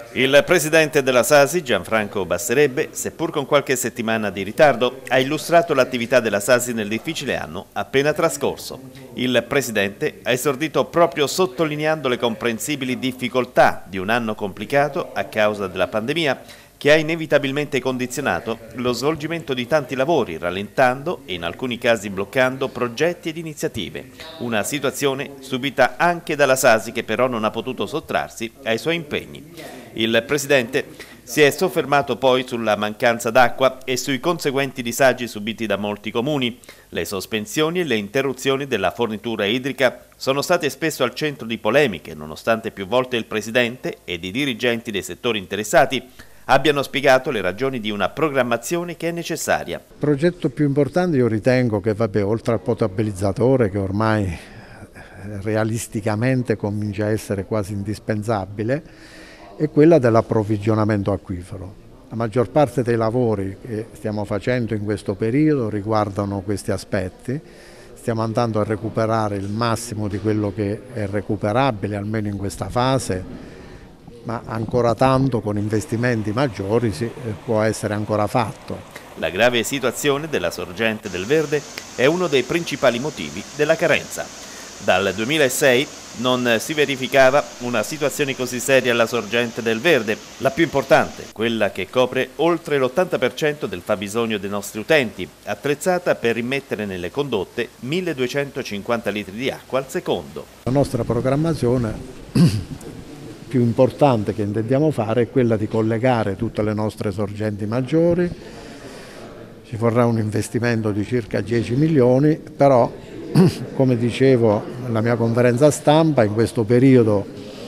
Il presidente della Sasi, Gianfranco Basserebbe, seppur con qualche settimana di ritardo, ha illustrato l'attività della Sasi nel difficile anno appena trascorso. Il presidente ha esordito proprio sottolineando le comprensibili difficoltà di un anno complicato a causa della pandemia, che ha inevitabilmente condizionato lo svolgimento di tanti lavori, rallentando e in alcuni casi bloccando progetti ed iniziative. Una situazione subita anche dalla Sasi, che però non ha potuto sottrarsi ai suoi impegni. Il presidente si è soffermato poi sulla mancanza d'acqua e sui conseguenti disagi subiti da molti comuni. Le sospensioni e le interruzioni della fornitura idrica sono state spesso al centro di polemiche, nonostante più volte il presidente ed i dirigenti dei settori interessati abbiano spiegato le ragioni di una programmazione che è necessaria. Il progetto più importante io ritengo che, oltre al potabilizzatore, che ormai realisticamente comincia a essere quasi indispensabile, è quella dell'approvvigionamento acquifero. La maggior parte dei lavori che stiamo facendo in questo periodo riguardano questi aspetti. Stiamo andando a recuperare il massimo di quello che è recuperabile, almeno in questa fase, ma ancora tanto con investimenti maggiori può essere ancora fatto. La grave situazione della sorgente del Verde è uno dei principali motivi della carenza. Dal 2006 non si verificava una situazione così seria alla sorgente del Verde, la più importante, quella che copre oltre l'80% del fabbisogno dei nostri utenti, attrezzata per immettere nelle condotte 1250 litri di acqua al secondo. La nostra programmazione più importante che intendiamo fare è quella di collegare tutte le nostre sorgenti maggiori. Ci vorrà un investimento di circa 10 milioni, però come dicevo nella mia conferenza stampa, in questo periodo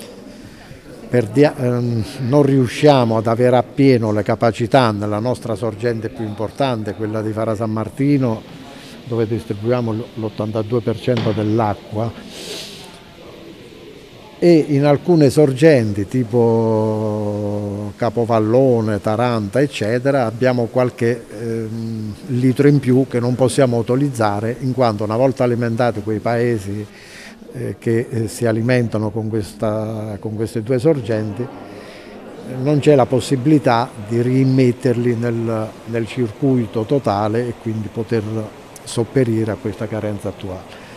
non riusciamo ad avere appieno le capacità nella nostra sorgente più importante, quella di Fara San Martino, dove distribuiamo l'82% dell'acqua, e in alcune sorgenti tipo Capovallone, Taranta eccetera abbiamo qualche litro in più che non possiamo utilizzare, in quanto una volta alimentati quei paesi che si alimentano con queste due sorgenti non c'è la possibilità di rimetterli nel circuito totale e quindi poter sopperire a questa carenza attuale.